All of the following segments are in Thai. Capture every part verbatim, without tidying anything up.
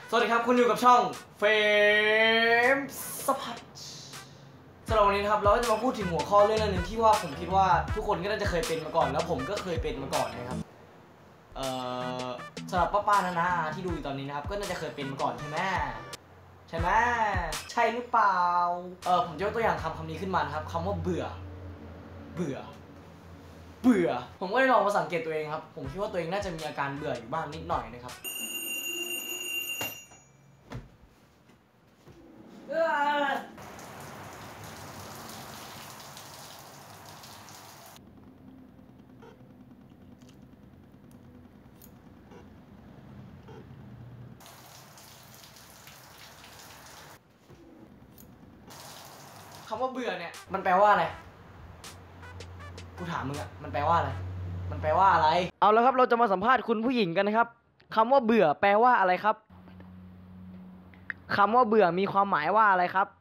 สวัสดีครับคุณอยู่กับช่องเฟมสพัดสำหรับวันนี้นะครับเราก็จะมาพูดถึงหัวข้อเรื่องนึงที่ว่าผมคิดว่าทุกคนก็น่าจะเคยเป็นมาก่อนแล้วผมก็เคยเป็นมาก่อนนะครับเอ่อสำหรับป้าๆนาๆที่ดูอยู่ตอนนี้นะครับก็น่าจะเคยเป็นมาก่อนใช่ไหมใช่ไหมใช่หรือเปล่าเออผมจะยกตัวอย่างคำคำนี้ขึ้นมานะครับคำว่าเบื่อเบื่อเบื่อผมก็ได้ลองมาสังเกตตัวเองครับผมคิดว่าตัวเองน่าจะมีอาการเบื่ออยู่บ้างนิดหน่อยนะครับคำว่าเบื่อเนี่ยมันแปลว่าอะไรกูถามมึงอะมันแปลว่าอะไรมันแปลว่าอะไรเอาแล้วครับเราจะมาสัมภาษณ์คุณผู้หญิงกันนะครับคำว่าเบื่อแปลว่าอะไรครับคำว่าเบื่อมีความหมายว่าอะไรครับ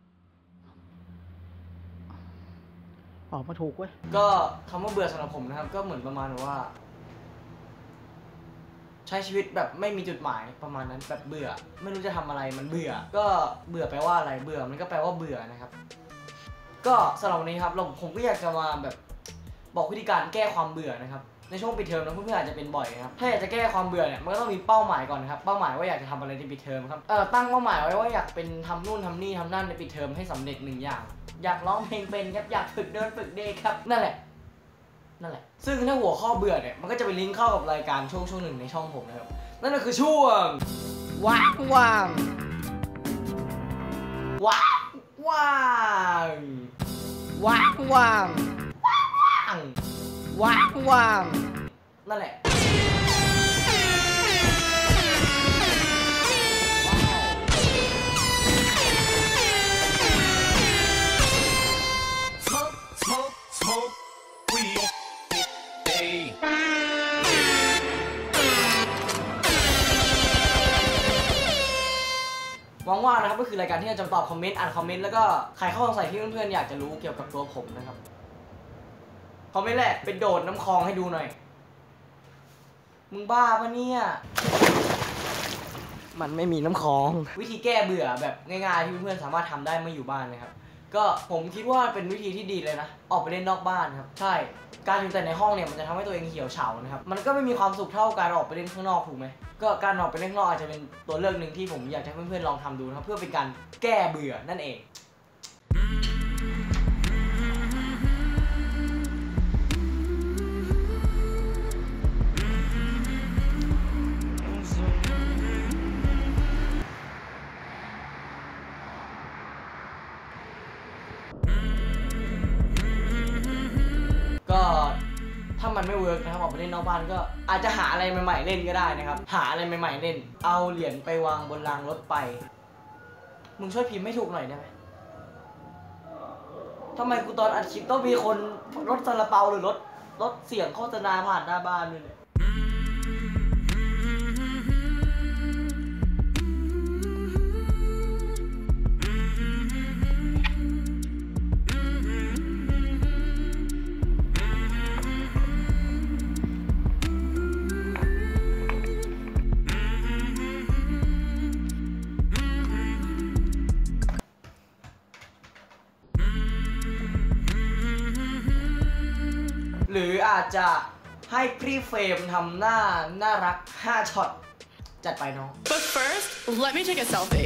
ออกมาถูกเว้ยก็คำว่าเบื่อสำหรับผมนะครับก็เหมือนประมาณว่าใช้ชีวิตแบบไม่มีจุดหมายประมาณนั้นแบบเบื่อไม่รู้จะทำอะไรมันเบื่อก็เบื่อแปลว่าอะไรเบื่อมันก็แปลว่าเบื่อนะครับก็สำหรับวันนี้ครับผมก็อยากจะมาแบบบอกวิธีการแก้ความเบื่อนะครับในช่วงปิดเทอมนะเพื่อนๆอาจจะเป็นบ่อยนะครับถ้าอยากจะแก้ความเบื่อเนี่ยมันก็ต้องมีเป้าหมายก่อนครับเป้าหมายว่าอยากจะทำอะไรในปิดเทอมครับเออตั้งเป้าหมายไว้ว่าอยากเป็นทำนู่นทำนี่ทำนั่นในปิดเทอมให้สำเร็จหนึ่งอย่างอยากร้องเพลงเป็นครับอยากฝึกเดินฝึกเดย์ครับนั่นแหละนั่นแหละซึ่งถ้าหัวข้อเบื่อเนี่ยมันก็จะไปลิงก์เข้ากับรายการช่วงช่วงหนึ่งในช่องผมนะครับนั่นก็คือช่วงว่างว่างว่างว่างว่างว่างว่างว่างนั่นแหละว่างๆนะครับก็คือรายการที่จะตอบคอมเมนต์อ่านคอมเมนต์แล้วก็ใครเข้าสงสัยที่เพื่อนๆอยากจะรู้เกี่ยวกับตัวผมนะครับคอมเมนต์แรกเป็นโดดน้ำคลองให้ดูหน่อยมึงบ้าปะเนี่ยมันไม่มีน้ำคลองวิธีแก้เบื่อแบบง่ายๆที่เพื่อนๆสามารถทำได้เมื่ออยู่บ้านนะครับก็ผมคิดว่าเป็นวิธีที่ดีเลยนะออกไปเล่นนอกบ้านครับใช่การอยู่แต่ในห้องเนี่ยมันจะทำให้ตัวเองเหี่ยวเฉานะครับมันก็ไม่มีความสุขเท่าการออกไปเล่นข้างนอกถูกไหมก็การออกไปเล่นข้างนอกอาจจะเป็นตัวเลือกหนึ่งที่ผมอยากให้เพื่อนๆลองทำดูนะครับเพื่อเป็นการแก้เบื่อนั่นเองก็ถ้ามันไม่เวิร์กนะครับออกไปเล่นนอกบ้านก็อาจจะหาอะไรใหม่ๆเล่นก็ได้นะครับหาอะไรใหม่ๆเล่นเอาเหรียญไปวางบนรางรถไปมึงช่วยพิมพ์ไม่ถูกหน่อยได้ไหมทำไมกูตอนอัดคลิปต้องมีคนรถซาลาเปาหรือรถรถเสียงโฆษณาผ่านหน้าบ้านด้วยเนี่ยหรืออาจจะให้พี่เฟรมทำหน้าน่ารักห้าช็อตจัดไปน้อง But first let me take a selfie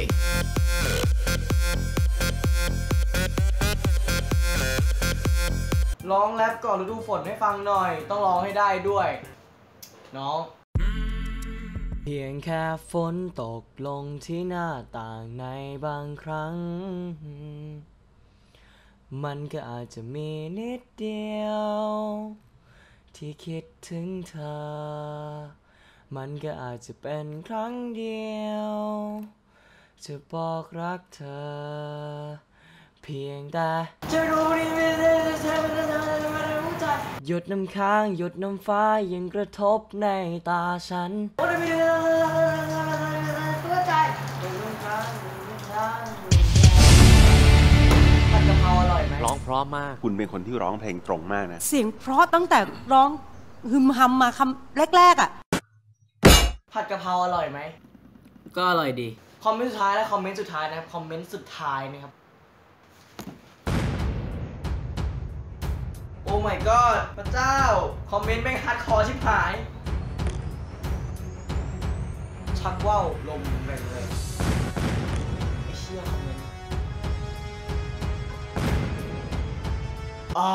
ร้องแรปก่อนฤดูฝนให้ฟังหน่อยต้องร้องให้ได้ด้วยน้องเพียงแค่ฝนตกลงที่หน้าต่างในบางครั้งมันก็อาจจะมีนิดเดียวที่คิดถึงเธอมันก็อาจจะเป็นครั้งเดียวจะบอกรักเธอเพียงแต่จะรู้ดีไม่ได้จะไม่ได้ไม่ได้รู้จักหยดน้ำค้างหยดน้ำฟ้ายังกระทบในตาฉันโอ้ยไม่ได้รู้ใจหยดน้ำค้างหยดน้ำค้างผัดกะเพราอร่อยไหมร้องเพราะมากคุณเป็นคนที่ร้องเพลงตรงมากนะเสียงเพราะตั้งแต่ร้องฮึมฮัมมาคำแรกๆอ่ะผัดกะเพราอร่อยไหมก็อร่อยดีคอมเมนต์สุดท้ายและคอมเมนต์สุดท้ายนะครับคอมเมนต์สุดท้ายนะครับโอ้ my god พระเจ้าคอมเมนต์แม่งฮาร์ดคอร์ชิบหายชักว่าวลมแรงเลยไอ้เชี่ยคอมเมนต์อ่า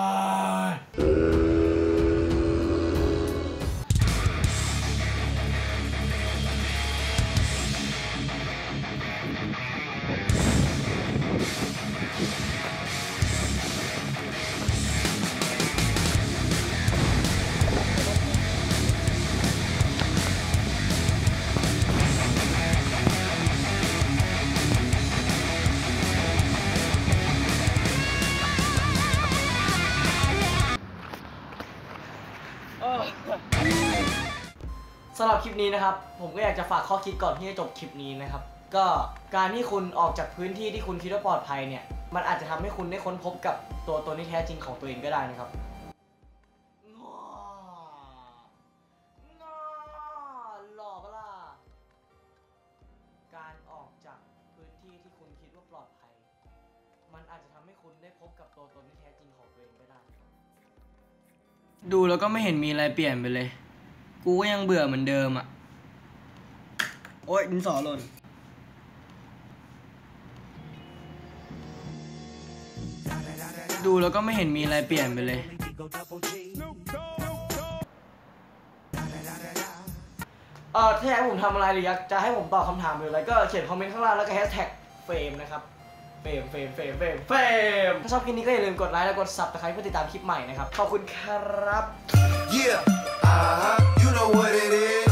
สำหรับคลิปนี้นะครับผมก็อยากจะฝากข้อคิดก่อนที่จะจบคลิปนี้นะครับก็การที่คุณออกจากพื้นที่ที่คุณคิดว่าปลอดภัยเนี่ยมันอาจจะทำให้คุณได้ค้นพบกับตัวตนที่แท้จริงของตัวเองก็ได้นะครับหล่อปะล่ะการออกจากพื้นที่ที่คุณคิดว่าปลอดภัยมันอาจจะทำให้คุณได้พบกับตัวตนที่แท้จริงของตัวเองก็ได้ดูแล้วก็ไม่เห็นมีอะไรเปลี่ยนไปเลยกูก็ยังเบื่อเหมือนเดิมอ่ะโอ๊ยดินสอหล่นดูแล้วก็ไม่เห็นมีอะไรเปลี่ยนไปเลยเออถ้าอยากให้ผมทำอะไรหรืออยากจะให้ผมตอบคำถามหรืออะไรก็เขียนคอมเมนต์ข้างล่างแล้วก็แฮชแท็กเฟรมนะครับเฟรมเฟรมเฟรมเฟรมเฟรมถ้าชอบคลิปนี้ก็อย่าลืมกดไลค์และกดซับสไครป์เพื่อติดตามคลิปใหม่นะครับขอบคุณครับ Yeah, uh-huh, you know what it is.